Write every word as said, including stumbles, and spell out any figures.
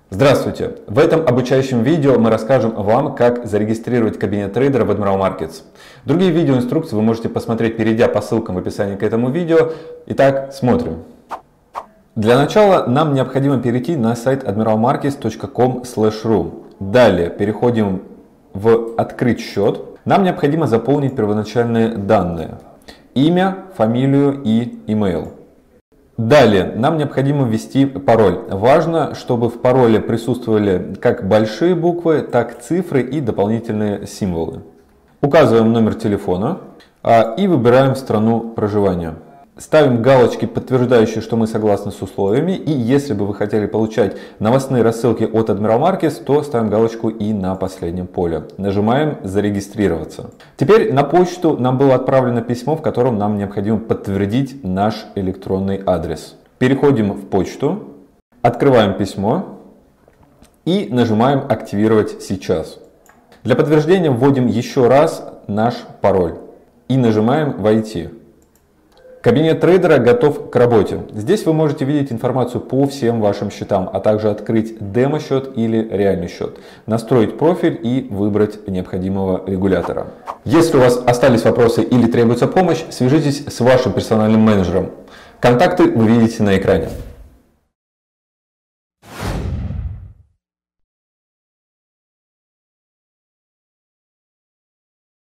Здравствуйте! В этом обучающем видео мы расскажем вам, как зарегистрировать кабинет трейдера в Admiral Markets. Другие видеоинструкции вы можете посмотреть, перейдя по ссылкам в описании к этому видео. Итак, смотрим. Для начала нам необходимо перейти на сайт адмирал маркетс точка ком слэш ру. Далее переходим в «Открыть счет». Нам необходимо заполнить первоначальные данные: имя, фамилию и имейл. Далее нам необходимо ввести пароль. Важно, чтобы в пароле присутствовали как большие буквы, так цифры и дополнительные символы. Указываем номер телефона и выбираем страну проживания. Ставим галочки, подтверждающие, что мы согласны с условиями. И если бы вы хотели получать новостные рассылки от Admiral Markets, то ставим галочку и на последнем поле. Нажимаем «Зарегистрироваться». Теперь на почту нам было отправлено письмо, в котором нам необходимо подтвердить наш электронный адрес. Переходим в почту, открываем письмо и нажимаем «Активировать сейчас». Для подтверждения вводим еще раз наш пароль и нажимаем «Войти». Кабинет трейдера готов к работе. Здесь вы можете видеть информацию по всем вашим счетам, а также открыть демо-счет или реальный счет, настроить профиль и выбрать необходимого регулятора. Если у вас остались вопросы или требуется помощь, свяжитесь с вашим персональным менеджером. Контакты вы видите на экране.